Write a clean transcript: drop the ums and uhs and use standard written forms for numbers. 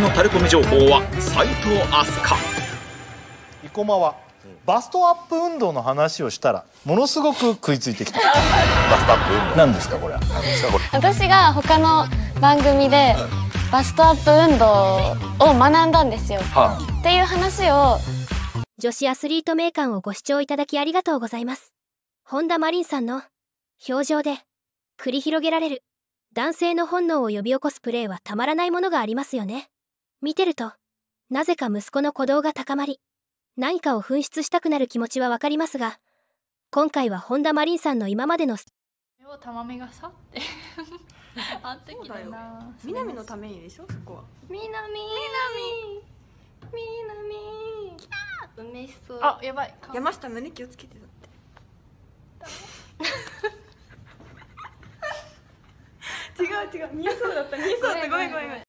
のタレコミ情報は斉藤飛鳥。 生駒はバストアップ運動の話をしたらものすごく食いついてきた。バストアップ運動なんですかこれは。 私が他の番組でバストアップ運動を学んだんですよ、っていう話を。 女子アスリート名鑑をご視聴いただきありがとうございます。本田真凜さんの表情で繰り広げられる男性の本能を呼び起こすプレーはたまらないものがありますよね。見てるとなぜか息子の鼓動が高まり、何かを紛失したくなる気持ちはわかりますが、今回は本田真凜さんの今までのたまみがさってあってきたな。 南のためにでしょ、そこは。 南きたー、梅しそ。 あ、やばい。 山下胸気をつけてだって。違う見えそうだったごめん。